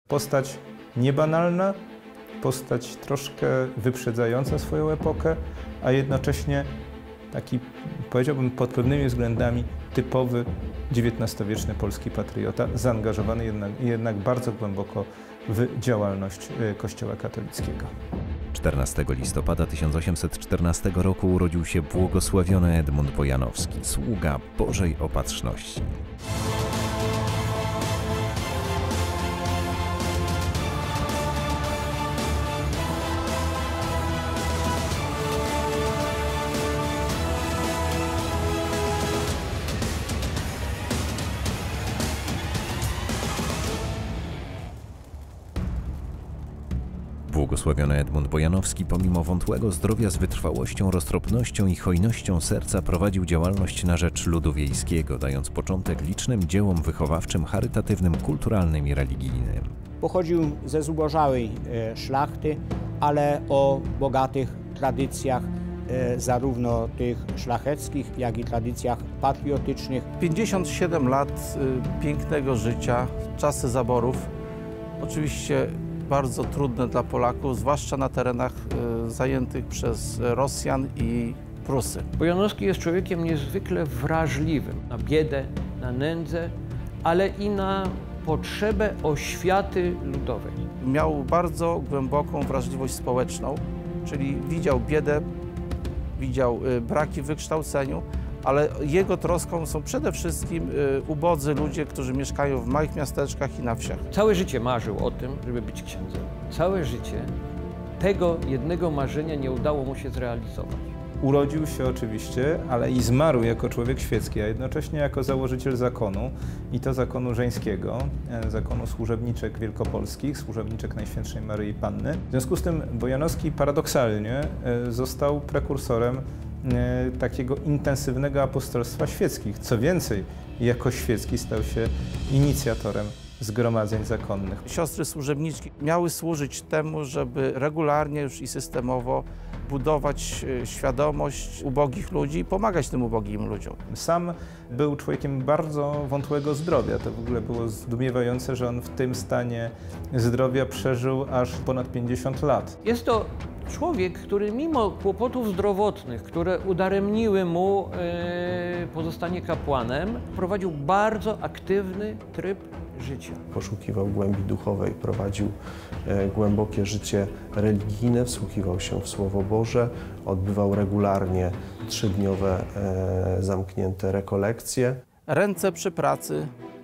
Postać niebanalna, postać troszkę wyprzedzająca swoją epokę, a jednocześnie taki, powiedziałbym, pod pewnymi względami typowy XIX-wieczny polski patriota, zaangażowany jednak bardzo głęboko w działalność Kościoła katolickiego. 14 listopada 1814 roku urodził się błogosławiony Edmund Bojanowski, sługa Bożej Opatrzności. Błogosławiony Edmund Bojanowski pomimo wątłego zdrowia z wytrwałością, roztropnością i hojnością serca prowadził działalność na rzecz ludu wiejskiego, dając początek licznym dziełom wychowawczym, charytatywnym, kulturalnym i religijnym. Pochodził ze zubożałej szlachty, ale o bogatych tradycjach, zarówno tych szlacheckich, jak i tradycjach patriotycznych. 57 lat pięknego życia, czasy zaborów, oczywiście bardzo trudne dla Polaków, zwłaszcza na terenach zajętych przez Rosjan i Prusy. Bojanowski jest człowiekiem niezwykle wrażliwym na biedę, na nędzę, ale i na potrzebę oświaty ludowej. Miał bardzo głęboką wrażliwość społeczną, czyli widział biedę, widział braki w wykształceniu, ale jego troską są przede wszystkim ubodzy ludzie, którzy mieszkają w małych miasteczkach i na wsiach. Całe życie marzył o tym, żeby być księdzem. Całe życie tego jednego marzenia nie udało mu się zrealizować. Urodził się oczywiście, ale i zmarł jako człowiek świecki, a jednocześnie jako założyciel zakonu, i to zakonu żeńskiego, zakonu służebniczek wielkopolskich, służebniczek Najświętszej Maryi Panny. W związku z tym Bojanowski paradoksalnie został prekursorem takiego intensywnego apostolstwa świeckich. Co więcej, jako świecki stał się inicjatorem zgromadzeń zakonnych. Siostry służebniczki miały służyć temu, żeby regularnie już i systemowo budować świadomość ubogich ludzi i pomagać tym ubogim ludziom. Sam był człowiekiem bardzo wątłego zdrowia. To w ogóle było zdumiewające, że on w tym stanie zdrowia przeżył aż ponad 50 lat. Jest to człowiek, który mimo kłopotów zdrowotnych, które udaremniły mu pozostanie kapłanem, prowadził bardzo aktywny tryb życia. Poszukiwał głębi duchowej, prowadził głębokie życie religijne, wsłuchiwał się w Słowo Boże, odbywał regularnie 3-dniowe zamknięte rekolekcje. Ręce przy pracy,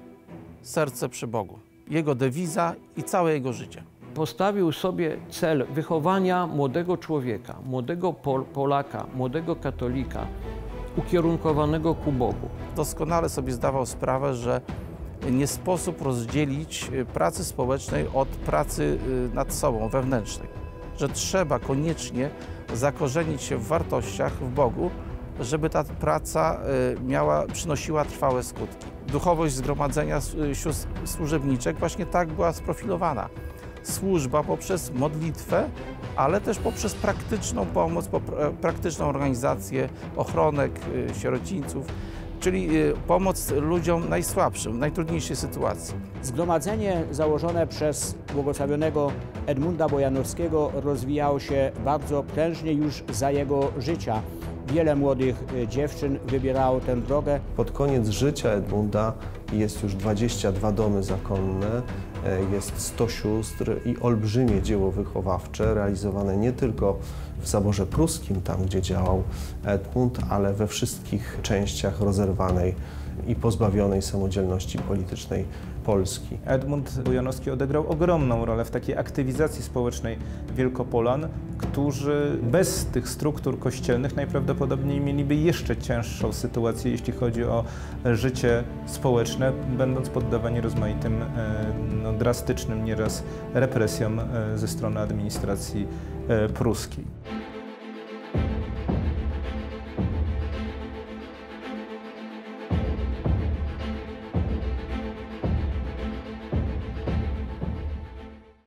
serce przy Bogu. Jego dewiza i całe jego życie. Postawił sobie cel wychowania młodego człowieka, młodego Polaka, młodego katolika, ukierunkowanego ku Bogu. Doskonale sobie zdawał sprawę, że nie sposób rozdzielić pracy społecznej od pracy nad sobą, wewnętrznej. Że trzeba koniecznie zakorzenić się w wartościach, w Bogu, żeby ta praca przynosiła trwałe skutki. Duchowość zgromadzenia sióstr służebniczek właśnie tak była sprofilowana. Służba poprzez modlitwę, ale też poprzez praktyczną pomoc, praktyczną organizację ochronek, sierocińców, czyli pomoc ludziom najsłabszym, w najtrudniejszej sytuacji. Zgromadzenie założone przez błogosławionego Edmunda Bojanowskiego rozwijało się bardzo prężnie już za jego życia. Wiele młodych dziewczyn wybierało tę drogę. Pod koniec życia Edmunda jest już 22 domy zakonne, jest 100 sióstr i olbrzymie dzieło wychowawcze realizowane nie tylko w zaborze pruskim, tam gdzie działał Edmund, ale we wszystkich częściach rozerwanej i pozbawionej samodzielności politycznej Polski. Edmund Bojanowski odegrał ogromną rolę w takiej aktywizacji społecznej Wielkopolan, którzy bez tych struktur kościelnych najprawdopodobniej mieliby jeszcze cięższą sytuację, jeśli chodzi o życie społeczne, będąc poddawani rozmaitym drastycznym nieraz represjom ze strony administracji pruskiej.